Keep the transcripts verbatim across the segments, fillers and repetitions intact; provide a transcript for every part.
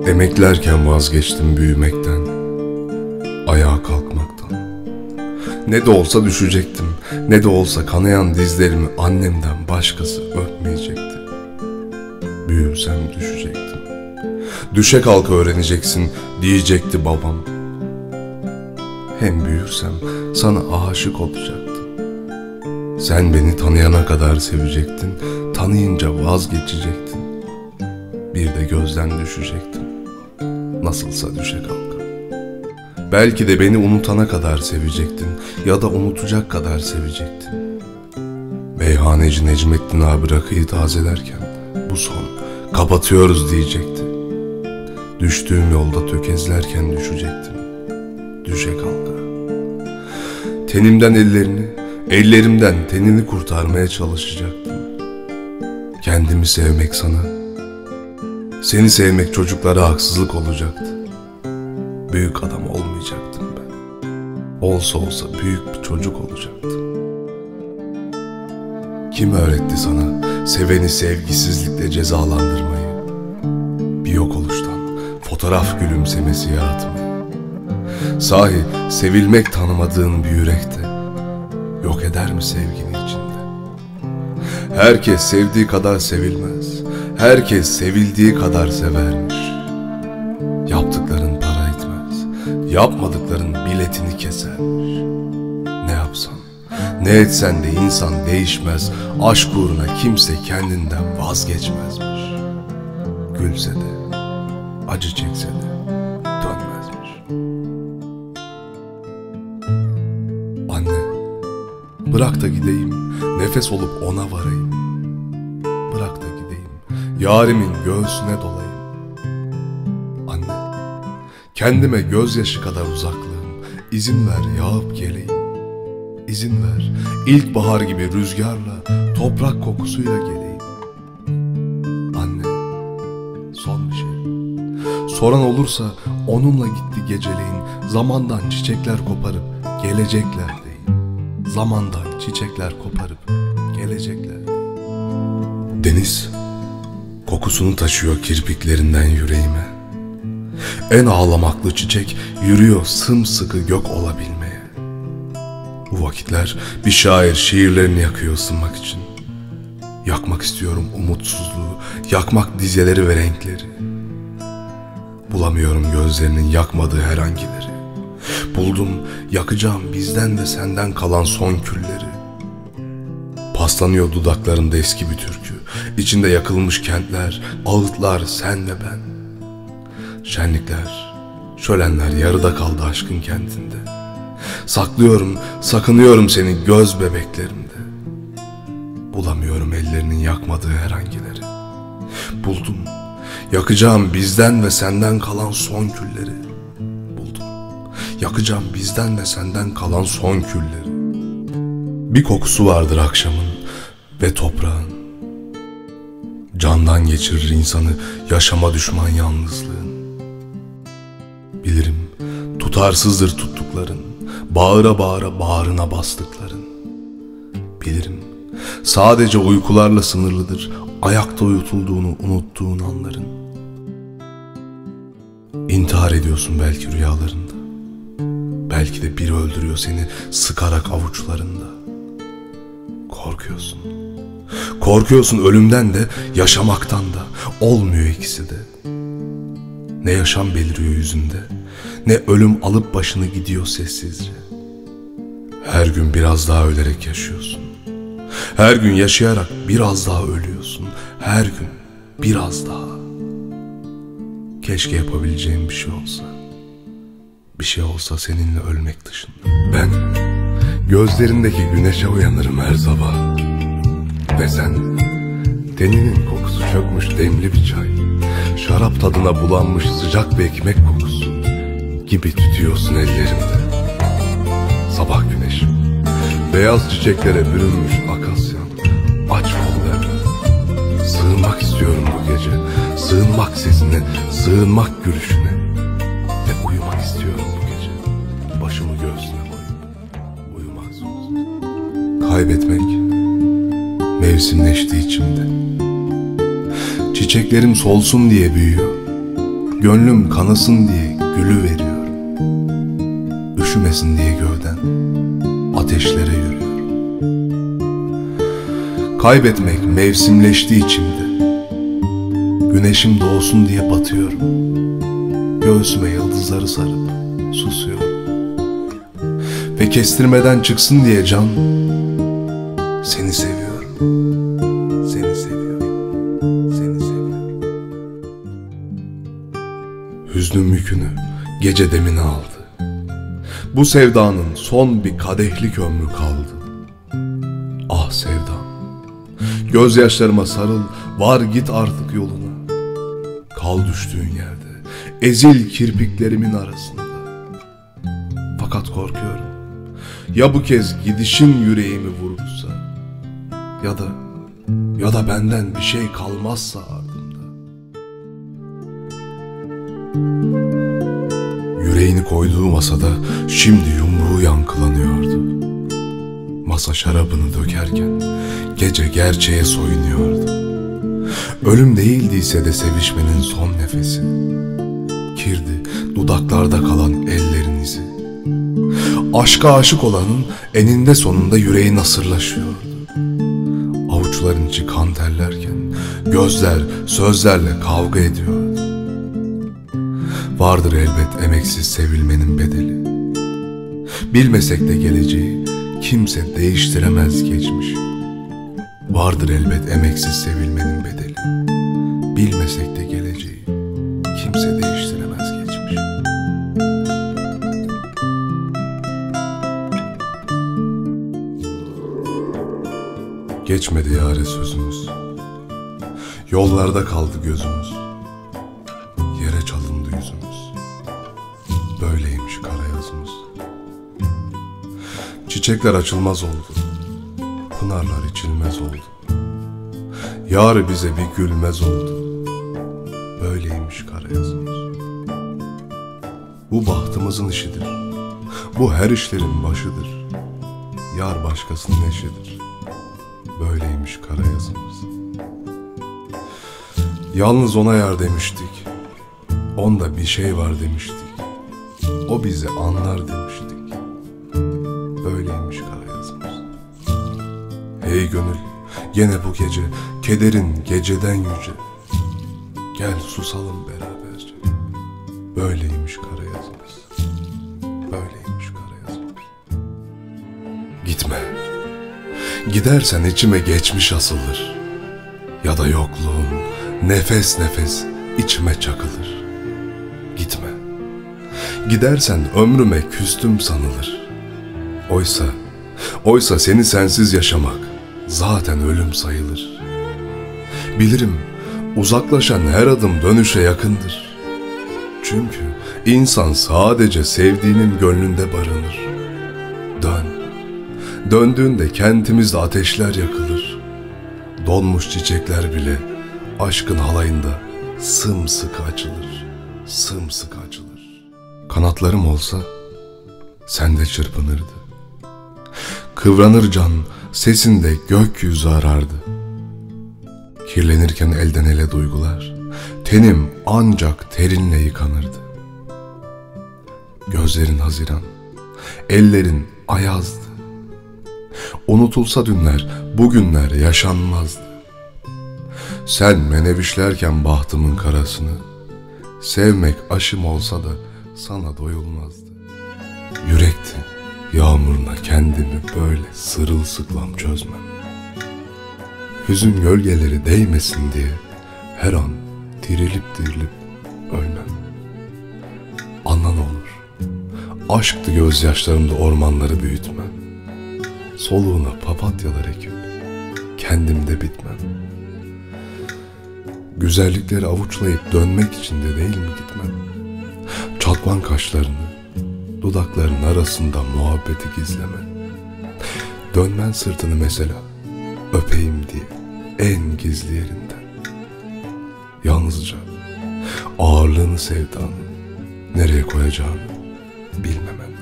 Emeklerken vazgeçtim büyümekten, ayağa kalkmaktan. Ne de olsa düşecektim, ne de olsa kanayan dizlerimi annemden başkası öpmeyecekti. Büyürsem düşecektim. Düşe kalka öğreneceksin diyecekti babam. Hem büyürsem sana aşık olacaktım. Sen beni tanıyana kadar sevecektin, tanıyınca vazgeçecektin. Bir de gözden düşecektim, nasılsa düşe kalka. Belki de beni unutana kadar sevecektin ya da unutacak kadar sevecektin. Meyhaneci Necmettin abi rakıyı tazelerken bu son, kapatıyoruz diyecekti. Düştüğüm yolda tökezlerken düşecektim, düşe kalka. Tenimden ellerini, ellerimden tenini kurtarmaya çalışacaktım. Kendimi sevmek sana, seni sevmek çocuklara haksızlık olacaktı. Büyük adam olmayacaktım ben. Olsa olsa büyük bir çocuk olacaktım. Kim öğretti sana seveni sevgisizlikle cezalandırmayı? Bir yok oluştan fotoğraf gülümsemesi yaratmayı. Sahi sevilmek tanımadığın bir yürekte yok eder mi sevgini içinde? Herkes sevdiği kadar sevilmez. Herkes sevildiği kadar severmiş. Yaptıkların para etmez, yapmadıkların biletini kesermiş. Ne yapsan, ne etsen de insan değişmez. Aşk uğruna kimse kendinden vazgeçmezmiş. Gülse de, acı çekse de dönmezmiş. Anne, bırak da gideyim, nefes olup ona varayım. Bırak da gideyim, yarimin göğsüne dolayım. Anne, kendime gözyaşı kadar uzaklığım, izin ver yağıp geleyim. İzin ver, ilkbahar gibi rüzgarla, toprak kokusuyla geleyim. Anne, son bir şey. Soran olursa onunla gitti geceleyin, zamandan çiçekler koparıp gelecekler deyin. Zamandan çiçekler koparıp gelecekler deyin. Deniz kokusunu taşıyor kirpiklerinden yüreğime. En ağlamaklı çiçek yürüyor sımsıkı gök olabilmeye. Bu vakitler bir şair şiirlerini yakıyor ısınmak için. Yakmak istiyorum umutsuzluğu, yakmak dizeleri ve renkleri. Bulamıyorum gözlerinin yakmadığı herhangileri. Buldum, yakacağım bizden ve senden kalan son külleri. Paslanıyor dudaklarımda eski bir türkü, İçinde yakılmış kentler, ağıtlar, sen ve ben. Şenlikler, şölenler yarıda kaldı aşkın kentinde. Saklıyorum, sakınıyorum seni göz bebeklerimde. Bulamıyorum ellerinin yakmadığı herhangileri. Buldum, yakacağım bizden ve senden kalan son külleri. Buldum, yakacağım bizden ve senden kalan son külleri. Bir kokusu vardır akşamın ve toprağın. Candan geçirir insanı yaşama düşman yalnızlığın. Bilirim tutarsızdır tuttukların, bağıra bağıra bağrına bastıkların. Bilirim sadece uykularla sınırlıdır ayakta uyutulduğunu unuttuğun anların. İntihar ediyorsun belki rüyalarında. Belki de biri öldürüyor seni sıkarak avuçlarında. Korkuyorsun. Korkuyorsun ölümden de yaşamaktan da. Olmuyor ikisi de. Ne yaşam beliriyor yüzünde, ne ölüm alıp başını gidiyor sessizce. Her gün biraz daha ölerek yaşıyorsun. Her gün yaşayarak biraz daha ölüyorsun. Her gün biraz daha. Keşke yapabileceğim bir şey olsa. Bir şey olsa seninle ölmek dışında. Ben gözlerindeki güneşe uyanırım her sabah. Ve sen teninin kokusu çökmüş demli bir çay, şarap tadına bulanmış sıcak bir ekmek kokusu gibi tütüyorsun ellerimde. Sabah güneşim, beyaz çiçeklere bürünmüş akasyam, aç kollarını. Sığınmak istiyorum bu gece, sığınmak sesine, sığınmak gülüşüne. Ve uyumak istiyorum bu gece, başımı göğsüne koyup uyumak sonsuz. Kaybetmek mevsimleşti içimde. Çiçeklerim solsun diye büyüyor. Gönlüm kanasın diye gülü veriyorum. Üşümesin diye gövden ateşlere yürüyorum. Kaybetmek mevsimleşti içimde. Güneşim doğsun diye batıyorum. Göğsüme yıldızları sarıp susuyorum. Ve kestirmeden çıksın diye can, seni seviyorum, seni seviyorum, seni seviyorum. Hüznüm yükünü gece demine aldı. Bu sevdanın son bir kadehlik ömrü kaldı. Ah sevdam, gözyaşlarıma sarıl, var git artık yoluna. Kal düştüğün yerde, ezil kirpiklerimin arasında. Fakat korkuyorum, ya bu kez gidişin yüreğimi vurursa, ya da ya da benden bir şey kalmazsa ardımda. Yüreğini koyduğu masada şimdi yumruğu yankılanıyordu. Masa şarabını dökerken gece gerçeğe soyunuyordu. Ölüm değildiyse de sevişmenin son nefesi, kirdi dudaklarda kalan ellerin izi. Aşka aşık olanın eninde sonunda yüreği nasırlaşıyordu. Avuçların içi kan terlerken gözler sözlerle kavga ediyordu. Vardır elbet emeksiz sevilmenin bedeli. Bilmesek de geleceği kimse değiştiremez geçmiş. Vardır elbet emeksiz sevilmenin bedeli. Bilmesek de geleceği kimse değiştiremez geçmiş. Geçmedi yâre sözümüz. Yollarda kaldı gözümüz. Yere çalındı yüzümüz. Böyleymiş kara yazımız. Çiçekler açılmaz oldu. Pınarlar içilmez oldu. Yar bize bir gülmez oldu. Böyleymiş kara yazımız. Bu bahtımızın işidir. Bu her işlerin başıdır. Yar başkasının eşidir. Böyleymiş kara yazımız. Yalnız ona yar demiştik. Onda bir şey var demiştik. O bizi anlar demiştik. Böyleymiş kara yazımız. Hey gönül, gene bu gece kederin geceden yüce. Gel susalım beraberce. Böyleymiş kara yazımız. Böyleymiş kara yazımız. Gitme. Gidersen içime geçmiş asılır. Ya da yokluğun nefes nefes içime çakılır. Gitme. Gidersen ömrüme küstüm sanılır. Oysa, oysa seni sensiz yaşamak zaten ölüm sayılır. Bilirim uzaklaşan her adım dönüşe yakındır. Çünkü insan sadece sevdiğinin gönlünde barınır. Dön. Döndüğünde kentimizde ateşler yakılır. Donmuş çiçekler bile aşkın halayında sımsıkı açılır. Sımsıkı açılır. Kanatlarım olsa sende çırpınırdı. Kıvranır can sesinde gökyüzü arardı. Kirlenirken elden ele duygular, tenim ancak terinle yıkanırdı. Gözlerin haziran, ellerin ayazdı. Unutulsa dünler, bugünler yaşanmazdı. Sen menevişlerken bahtımın karasını, sevmek aşım olsa da sana doyulmazdı. Yürekti, yağmuruna kendimi böyle sırılsıklam çözmem. Hüzün gölgeleri değmesin diye her an dirilip dirilip ölmem. Anla ne olur, aşktı gözyaşlarımda ormanları büyütmem. Soluğuna papatyalar ekip kendimde bitmem. Güzellikleri avuçlayıp dönmek için de değil mi gitmem? Çatman kaşlarını, dudakların arasında muhabbeti gizlemem. Dönmen sırtını mesela, öpeyim diye en gizli yerinden. Yalnızca ağırlığını sevdanın nereye koyacağını bilmemen.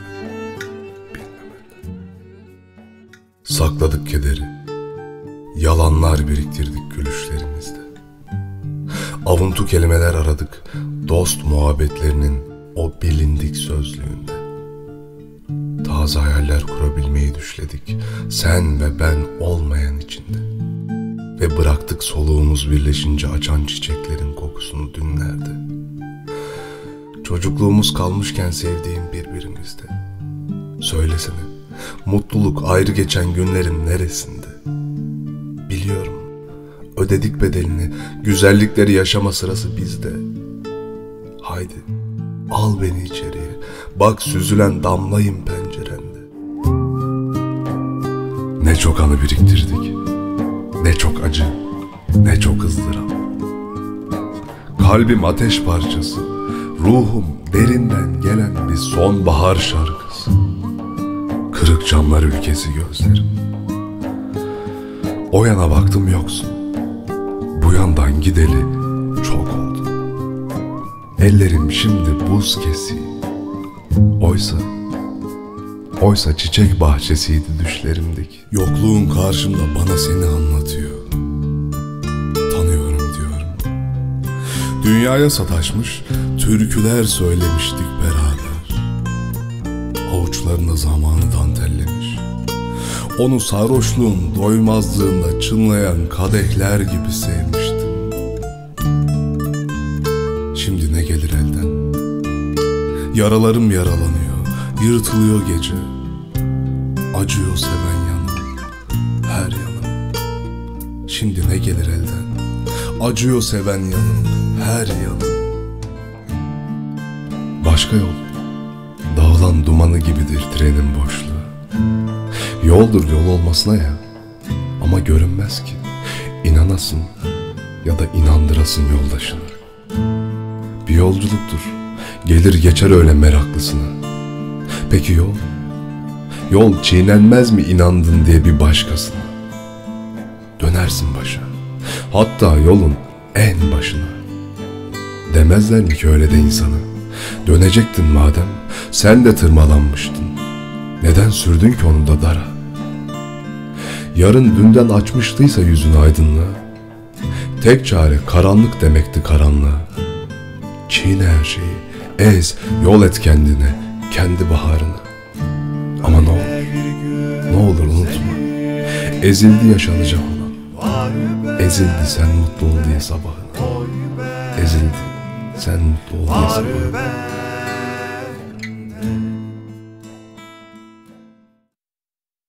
Sakladık kederi, yalanlar biriktirdik gülüşlerimizde. Avuntu kelimeler aradık, dost muhabbetlerinin o bilindik sözlüğünde. Taze hayaller kurabilmeyi düşledik, sen ve ben olmayan içinde. Ve bıraktık soluğumuz birleşince açan çiçeklerin kokusunu dünlerde. Çocukluğumuz kalmışken sevdiğim birbirimizde. Söylesene, mutluluk ayrı geçen günlerin neresinde? Biliyorum, ödedik bedelini, güzellikleri yaşama sırası bizde. Haydi, al beni içeriye, bak süzülen damlayım pencerende. Ne çok anı biriktirdik, ne çok acı, ne çok ızdırap. Kalbim ateş parçası, ruhum derinden gelen bir sonbahar şarkısı. Kırık camlar ülkesi gözlerim. O yana baktım yoksun, bu yandan gideli çok oldu. Ellerim şimdi buz kesiği. Oysa, oysa çiçek bahçesiydi düşlerimdeki. Yokluğun karşımda bana seni anlatıyor. Tanıyorum diyorum. Dünyaya sataşmış türküler söylemiştik beraber. Avuçlarında zamanı dantellemiş. Onu sarhoşluğun doymazlığında çınlayan kadehler gibi sevmiştim. Şimdi ne gelir elden? Yaralarım yaralanıyor, yırtılıyor gece. Acıyor seven yanım, her yanım. Şimdi ne gelir elden? Acıyor seven yanım, her yanım. Başka yol, dağılan dumanı gibidir trenin boşluğu. Yoldur yol olmasına ya, ama görünmez ki. İnanasın ya da inandırasın yoldaşını. Bir yolculuktur, gelir geçer öyle meraklısına. Peki yol? Yol çiğnenmez mi inandın diye bir başkasına? Dönersin başa, hatta yolun en başına. Demezler mi ki öyle de insana? Dönecektin madem, sen de tırmalanmıştın. Neden sürdün ki onu da dara? Yarın dünden açmıştıysa yüzün aydınlığa, tek çare karanlık demekti karanlığa. Çiğne her şeyi, ez, yol et kendine, kendi baharına. Ama ne olur, ne olur unutma, ezildi yaşanacak olan. Ezildi sen mutlu ol diye sabahına. Ezildi sen mutlu ol diye sabahına.